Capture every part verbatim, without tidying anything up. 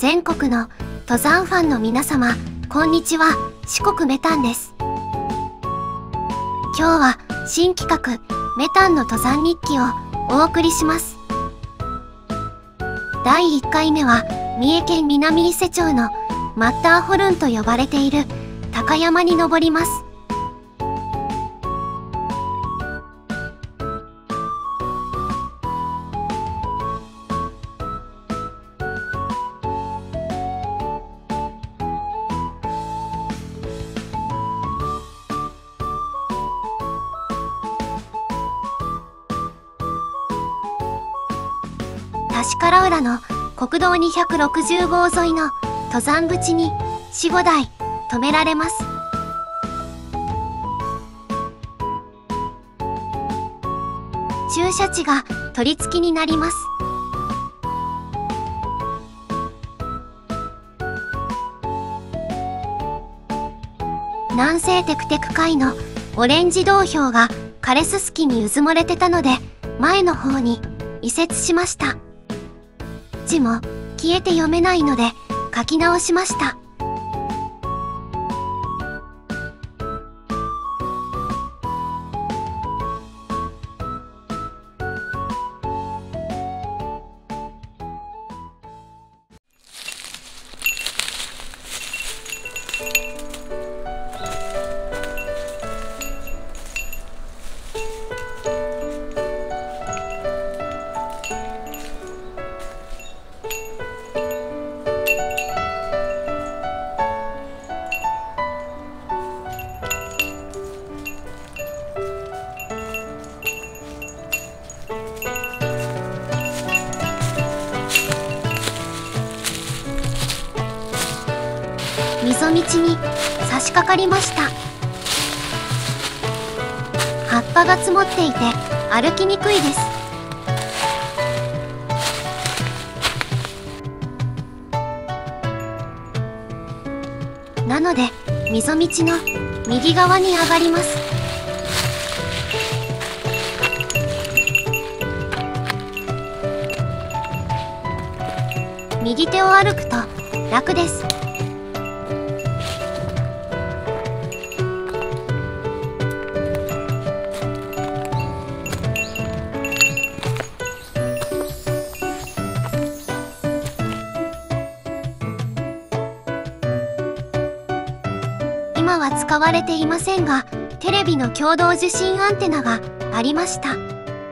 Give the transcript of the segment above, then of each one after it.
全国の登山ファンの皆様、こんにちは。四国メタンです。今日は新企画メタンの登山日記をお送りします。だいいっかいめは三重県南伊勢町のマッターホルンと呼ばれている高山に登ります。橿原浦の国道にひゃくろくじゅうごう沿いの登山口によん、ごだい止められます。駐車地が取り付きになります。南西テクテク階のオレンジ道標が枯れすすきにうずもれてたので前の方に移設しました。字も消えて読めないので書き直しました。溝道に差し掛かりました。葉っぱが積もっていて歩きにくいです。なので溝道の右側に上がります。右手を歩くと楽です。今は使われていませんが、テレビの共同受信アンテナがありました。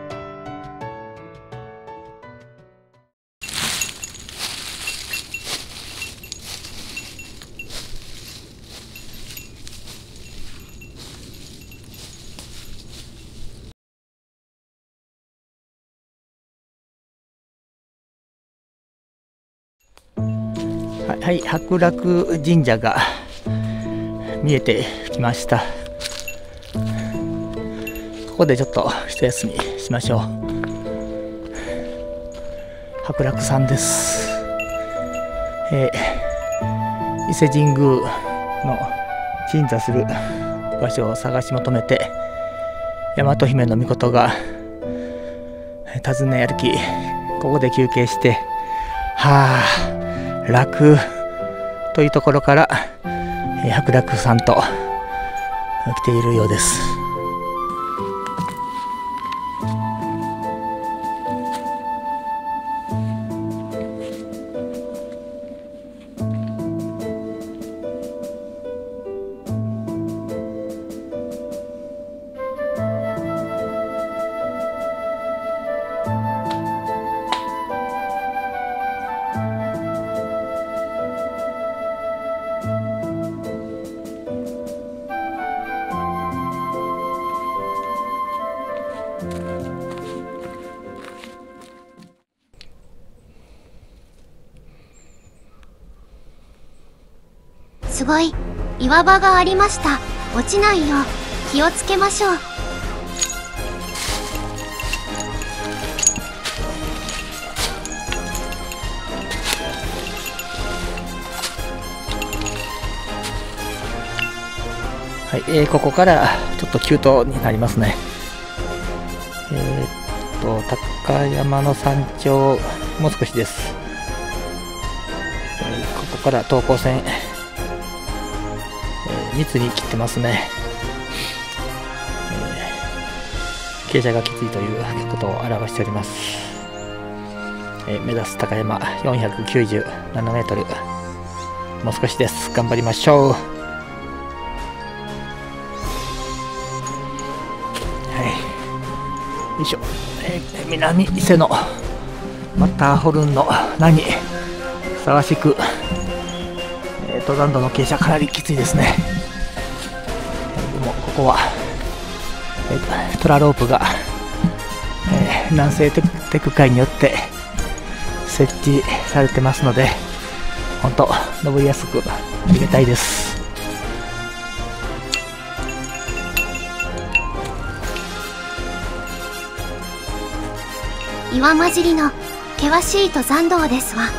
はい、白楽神社が見えてきました。ここでちょっと一休みしましょう。白楽さんです。えー、伊勢神宮の鎮座する場所を探し求めて、大和姫の命が訪ね歩き、ここで休憩して、はあ楽というところから白楽さんと来ているようです。 すごい岩場がありました。落ちないよう気をつけましょう。 はい、えー、ここからちょっと急登になりますね。えー、っと高山の山頂もう少しです。 ここから等高線、えー、密に切ってますね。えー、傾斜がきついということを表しております。えー、目指す高山よんひゃくきゅうじゅうななメートル、もう少しです。頑張りましょう。よいしょ、えー、南伊勢のマッターホルンの名にふさわしく、えー、登山道の傾斜かなりきついですね。でもここは、えー、トラロープが、えー、南西テク会によって設置されてますので、本当登りやすくありがたいです。 岩混じりの険しい登山道ですわ。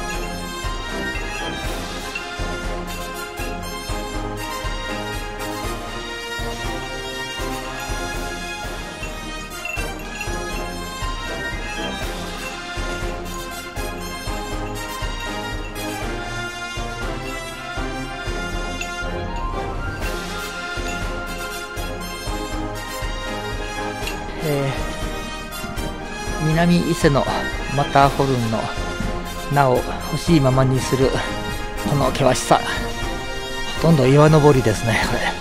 えー、南伊勢のマッターホルンの名を欲しいままにするこの険しさ、ほとんど岩登りですね。これ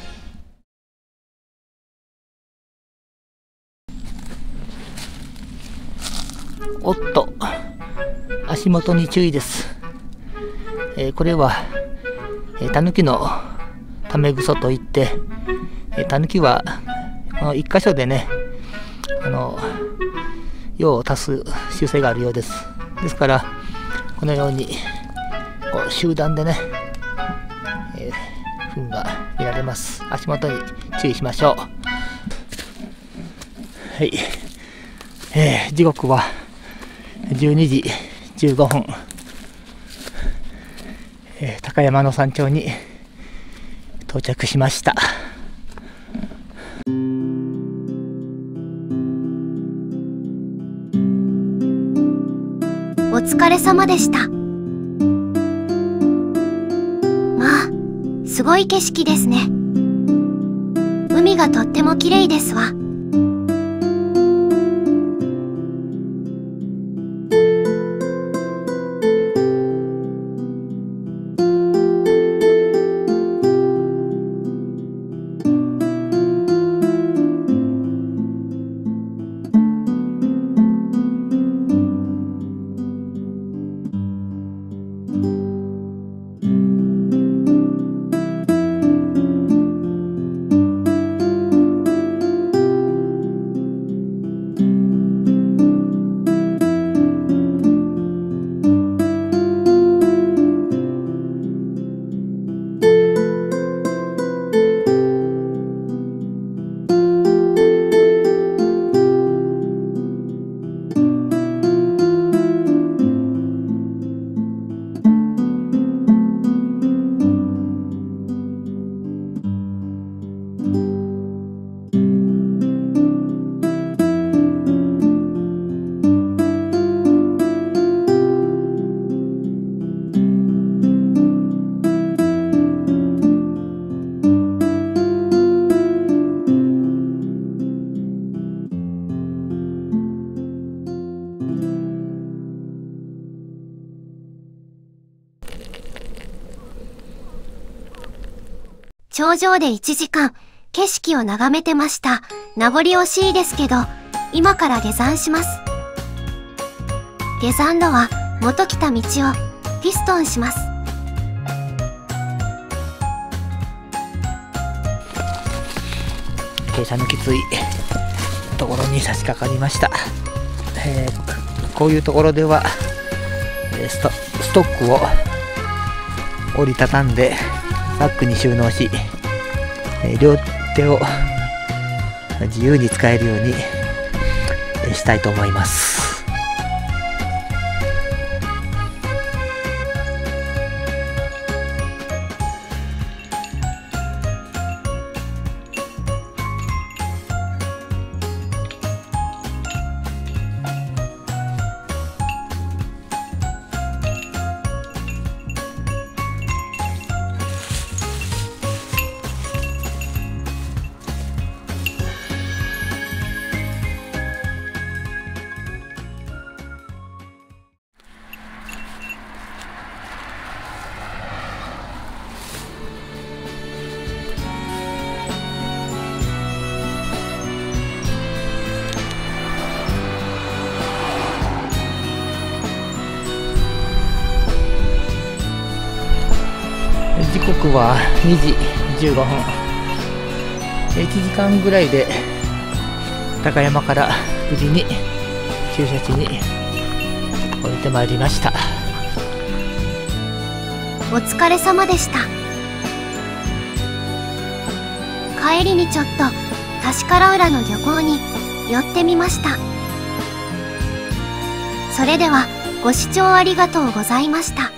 おっと、足元に注意です。えー、これは、えー、タヌキのタメグソといって、えー、タヌキはこの一箇所でね、あの用を足す習性があるようです。ですからこのようにこう集団でね、えー、糞が見られます。足元に注意しましょう。はい、えー、時刻はじゅうにじじゅうごふん、えー、高山の山頂に到着しました。 お疲れ様でした。まあ、すごい景色ですね。海がとっても綺麗ですわ。頂上でいちじかん景色を眺めてました。名残惜しいですけど、今から下山します。下山路は元来た道をピストンします。 傾斜のきついところに差し掛かりました。えー、こういうところではスト、ストックを折りたたんでバッグに収納し、両手を自由に使えるようにしたいと思います。 刻はにじじゅうごふん。いちじかんぐらいで高山から無事に駐車地に降りてまいりました。 お疲れ様でした。帰りにちょっと確から浦の漁港に寄ってみました。それではご視聴ありがとうございました。